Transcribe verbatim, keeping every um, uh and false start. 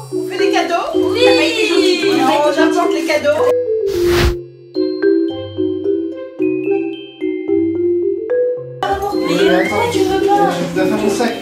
On fait des cadeaux? Oui. T'as pas été gentil. Non, j'apporte les cadeaux. Mais pourquoi tu veux pas? Je dois faire mon sac.